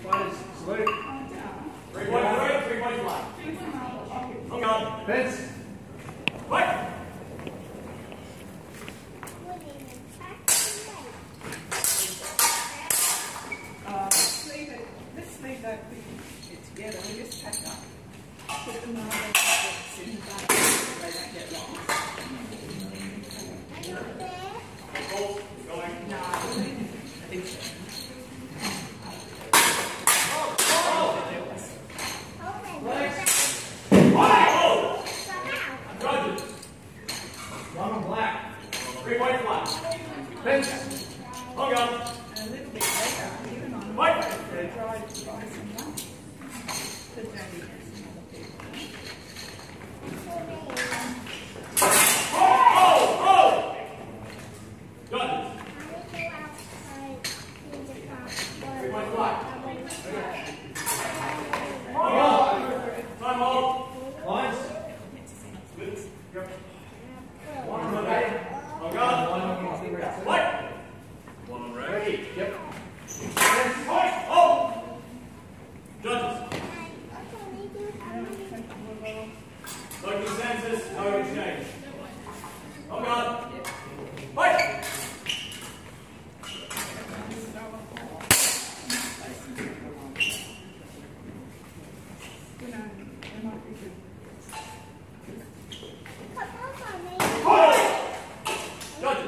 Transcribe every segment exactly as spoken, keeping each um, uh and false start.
Fighters, salute. Three points red, three points black. Hang on. Fence. Fight! Uh, leave it, let's leave that bit together. We just pack up. Put them on the box in the back so they don't get lost. Ball, going. No, I think so. One on black. Three points black. Fence. Hang on. And a little bit better, even on the Fight! road, they try to buy some lunch. Because maybe there's some other people. Oh! Oh! Judges. Three points black. Hang on. Time out. Lines. Yep. One on red. Hang on. One on red. Fight! One on red. Ready. Yep. Fight! Oh! Judges. No consensus, no exchange. Hang on. Fight! You know, they might be good. Judges.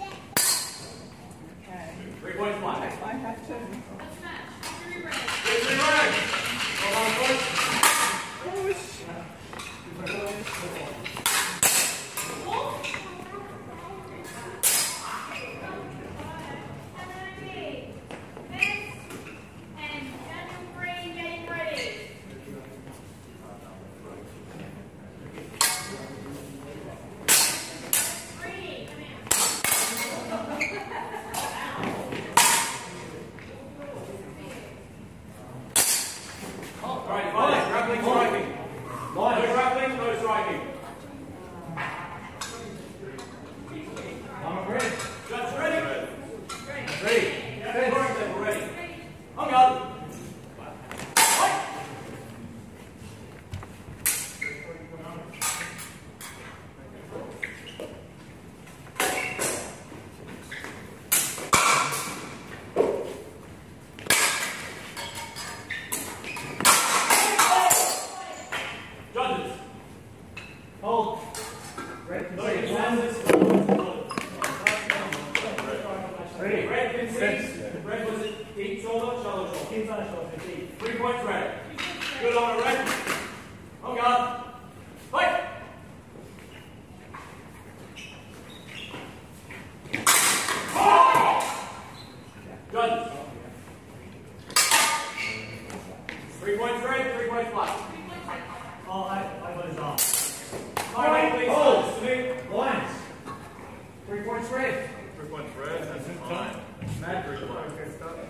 Okay. Three points black. I have to. Three three red. Hold on, boys. Alright, fine. Grappling, striking. No grappling, no striking. One on red. Judge ready? Ready. Yeah, scoring table ready. Hang on. Fight! Judges. Hold. Red No concedes. consensus. Ready. Red concedes. Fence. Red was it deep shoulder, shallow shoulder. Kids on a shoulder. Deep. Three points red. Good on a red. Hang on. Fight! Judges. Three points red, three points black. Oh, I, I got his arm. Five, please. Hold. Salute. Lines. Three points red. Three points red, that's fine. Mad.